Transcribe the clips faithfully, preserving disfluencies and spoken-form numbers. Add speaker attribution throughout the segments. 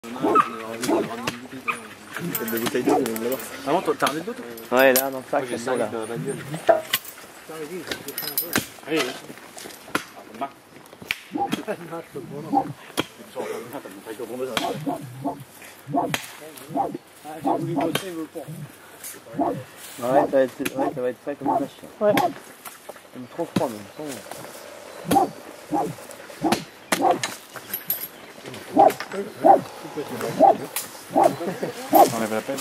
Speaker 1: Des bouteilles d'eau là-bas.
Speaker 2: Ah bon, t'as ramené de l'eau toi?
Speaker 1: Ouais, là, dans le sac, c'est là.
Speaker 2: Allez,
Speaker 1: Ouais, ça va être, ouais, ça va être ça comme ça. Ouais. Il est trop froid, même.
Speaker 2: ça enlève la peine.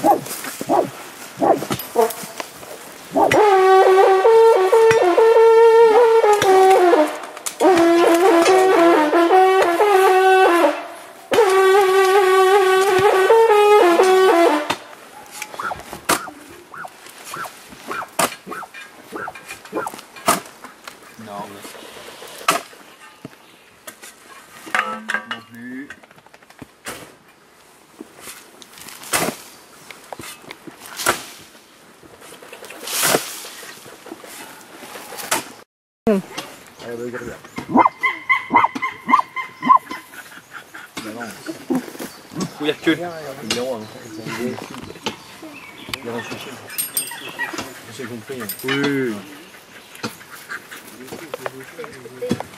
Speaker 2: Non. Non plus.
Speaker 1: Allez, bah, regarde.
Speaker 2: Non, non. Où il y a que.
Speaker 1: Il y a un chercher. J'ai compris.
Speaker 2: Oui.
Speaker 1: Oui.